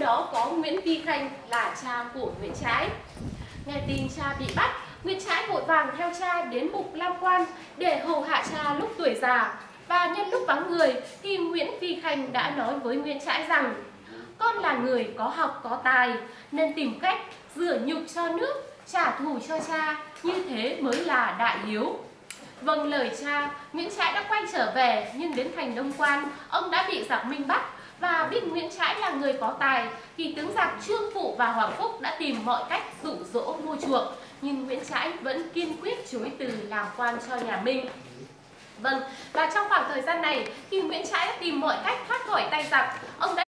đó có Nguyễn Vi Khanh là cha của Nguyễn Trãi. Nghe tin cha bị bắt, Nguyễn Trãi vội vàng theo cha đến Mục Lam Quan để hầu hạ cha lúc tuổi già. Và nhân lúc vắng người thì Nguyễn Vi Khanh đã nói với Nguyễn Trãi rằng: con là người có học có tài nên tìm cách rửa nhục cho nước, trả thù cho cha, như thế mới là đại hiếu. Vâng lời cha, Nguyễn Trãi đã quay trở về, nhưng đến thành Đông Quan, ông đã bị giặc Minh bắt. Và biết Nguyễn Trãi là người có tài thì tướng giặc Trương Phụ và Hoàng Phúc đã tìm mọi cách dụ dỗ mua chuộc, nhưng Nguyễn Trãi vẫn kiên quyết chối từ làm quan cho nhà Minh. Vâng, và trong khoảng thời gian này thì Nguyễn Trãi đã tìm mọi cách thoát khỏi tay giặc. Ông đã